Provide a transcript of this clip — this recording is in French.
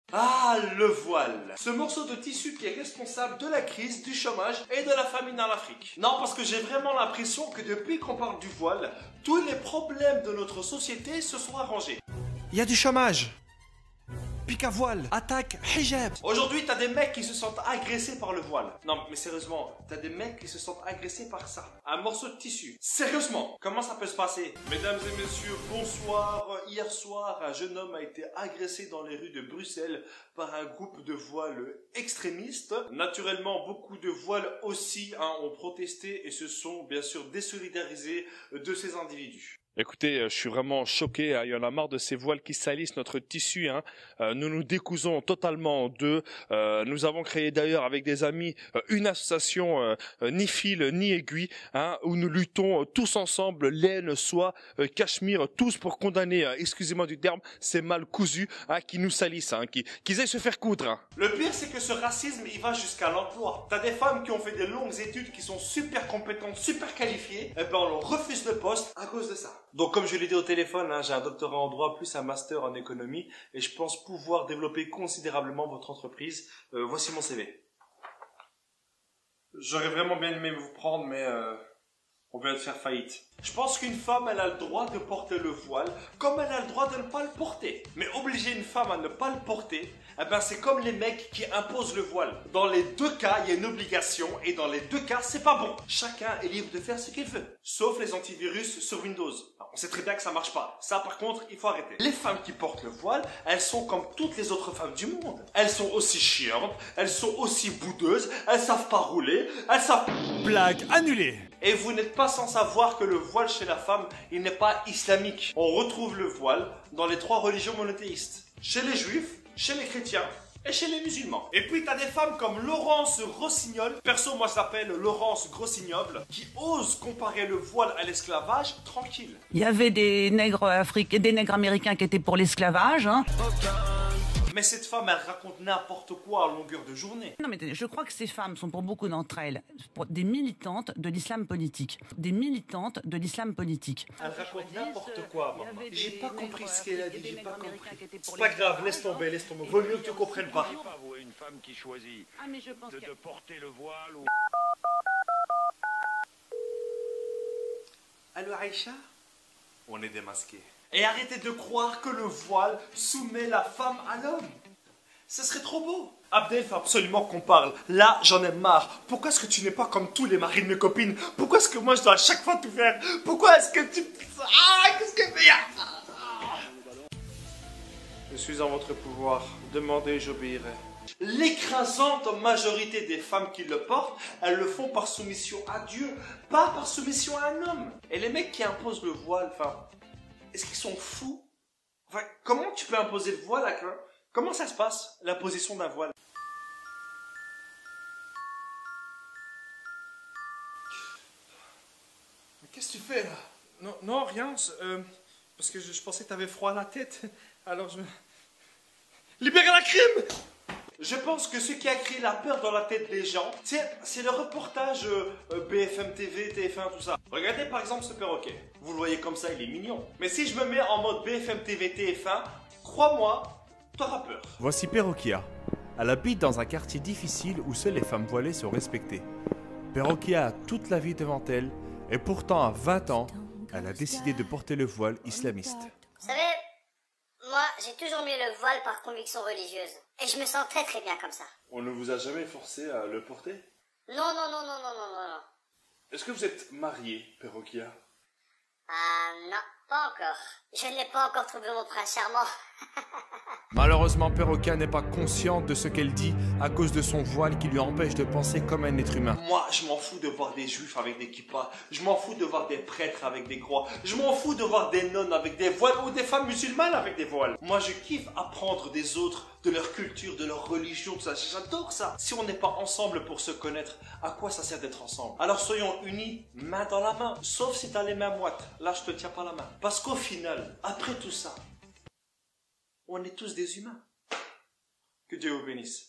Ah, le voile. Ce morceau de tissu qui est responsable de la crise, du chômage et de la famine en Afrique. Non, parce que j'ai vraiment l'impression que depuis qu'on parle du voile, tous les problèmes de notre société se sont arrangés. Il y a du chômage. Pique à voile, attaque, hijab. Aujourd'hui, t'as des mecs qui se sentent agressés par le voile. Non, mais sérieusement, t'as des mecs qui se sentent agressés par ça. Un morceau de tissu. Sérieusement, comment ça peut se passer? Mesdames et messieurs, bonsoir. Hier soir, un jeune homme a été agressé dans les rues de Bruxelles par un groupe de voiles extrémistes. Naturellement, beaucoup de voiles aussi ont protesté et se sont bien sûr désolidarisés de ces individus. Écoutez, je suis vraiment choqué, hein. Il y en a marre de ces voiles qui salissent notre tissu, hein. Nous nous décousons totalement d'eux. Nous avons créé d'ailleurs avec des amis une association ni fil ni aiguille, hein, où nous luttons tous ensemble, laine, soie, cachemire, tous pour condamner, excusez-moi du terme, ces mâles cousus, hein, qui nous salissent, hein, qu'ils aillent se faire coudre. Hein. Le pire, c'est que ce racisme, il va jusqu'à l'emploi. T'as des femmes qui ont fait des longues études, qui sont super compétentes, super qualifiées, et ben on leur refuse le poste à cause de ça. Donc comme je l'ai dit au téléphone, hein, j'ai un doctorat en droit plus un master en économie et je pense pouvoir développer considérablement votre entreprise. Voici mon CV. J'aurais vraiment bien aimé vous prendre mais on vient de faire faillite. Je pense qu'une femme, elle a le droit de porter le voile comme elle a le droit de ne pas le porter. Mais obliger une femme à ne pas le porter, eh ben c'est comme les mecs qui imposent le voile. Dans les deux cas, il y a une obligation et dans les deux cas, c'est pas bon. Chacun est libre de faire ce qu'il veut. Sauf les antivirus sur Windows. On sait très bien que ça marche pas. Ça, par contre, il faut arrêter. Les femmes qui portent le voile, elles sont comme toutes les autres femmes du monde. Elles sont aussi chiantes, elles sont aussi boudeuses, elles savent pas rouler, elles savent... Blague annulée. Et vous n'êtes pas sans savoir que le voile chez la femme, il n'est pas islamique. On retrouve le voile dans les trois religions monothéistes. Chez les juifs, chez les chrétiens et chez les musulmans. Et puis t'as des femmes comme Laurence Rossignol, perso moi je l'appelle Laurence Grossignoble, qui ose comparer le voile à l'esclavage tranquille. Il y avait des nègres africains, des nègres américains qui étaient pour l'esclavage, hein. Mais cette femme, elle raconte n'importe quoi à longueur de journée. Non mais je crois que ces femmes sont pour beaucoup d'entre elles des militantes de l'islam politique. Des militantes de l'islam politique. Elle raconte n'importe quoi, maman. J'ai pas compris ce qu'elle a dit, j'ai pas compris. C'est pas grave, laisse tomber, laisse tomber. Vaut mieux que tu comprennes pas. Une femme qui choisit de porter le voile ou... Allô Aïcha? On est démasqué. Et arrêtez de croire que le voile soumet la femme à l'homme. Ce serait trop beau. Abdel, faut absolument qu'on parle. Là, j'en ai marre. Pourquoi est-ce que tu n'es pas comme tous les maris de mes copines? Pourquoi est-ce que moi je dois à chaque fois tout faire? Pourquoi est-ce que tu... Ah, qu'est-ce que fait? Je suis en votre pouvoir. Demandez, j'obéirai. L'écrasante majorité des femmes qui le portent, elles le font par soumission à Dieu, pas par soumission à un homme. Et les mecs qui imposent le voile, enfin... Est-ce qu'ils sont fous? Enfin, comment tu peux imposer le voile à quelqu'un? Comment ça se passe, l'imposition d'un voile? Mais qu'est-ce que tu fais là? Non, non, rien. Parce que je pensais que tu avais froid à la tête. Alors je... Libérez la crime! Je pense que ce qui a créé la peur dans la tête des gens, c'est le reportage BFM TV, TF1, tout ça. Regardez par exemple ce perroquet. Vous le voyez comme ça, il est mignon. Mais si je me mets en mode BFM TV, TF1, crois-moi, t'auras peur. Voici Perroquia. Elle habite dans un quartier difficile où seules les femmes voilées sont respectées. Perroquia a toute la vie devant elle et pourtant à 20 ans, elle a décidé de porter le voile islamiste. Vous savez, moi j'ai toujours mis le voile par conviction religieuse. Et je me sens très très bien comme ça. On ne vous a jamais forcé à le porter? Non, non, non, non, non, non, non, non. Est-ce que vous êtes marié, Perroquia? Ah non, pas encore. Je n'ai pas encore trouvé mon prince charmant. Malheureusement, Perroquia n'est pas consciente de ce qu'elle dit à cause de son voile qui lui empêche de penser comme un être humain. Moi, je m'en fous de voir des juifs avec des kippas. Je m'en fous de voir des prêtres avec des croix. Je m'en fous de voir des nonnes avec des voiles ou des femmes musulmanes avec des voiles. Moi, je kiffe apprendre des autres, de leur culture, de leur religion, tout ça. J'adore ça. Si on n'est pas ensemble pour se connaître, à quoi ça sert d'être ensemble? Alors soyons unis, main dans la main. Sauf si t'as les mains moites. Là, je te tiens pas la main. Parce qu'au final, après tout ça, on est tous des humains. Que Dieu vous bénisse.